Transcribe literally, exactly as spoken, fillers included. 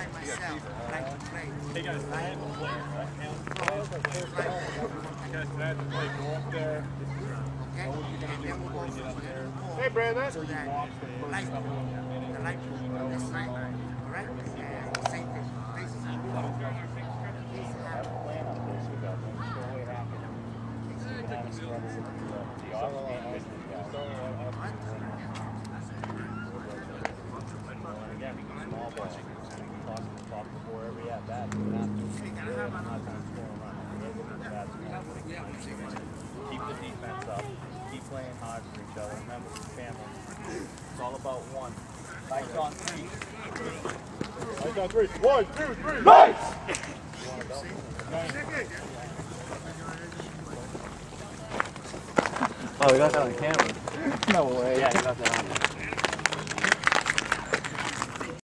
like myself, like to play. Hey guys, I had to play, right? Guys, I had to play go up there. Okay? And then we'll go from there. Hey Brandon! So that light, the light on this side, alright? And same thing. Faces are keep the defense up. Keep playing hard for each other. Remember, it's family. It's all about one. Lights on three. Lights on three. One, two, three. Lights! Oh, we got that on camera. No way. Yeah, you got that on there.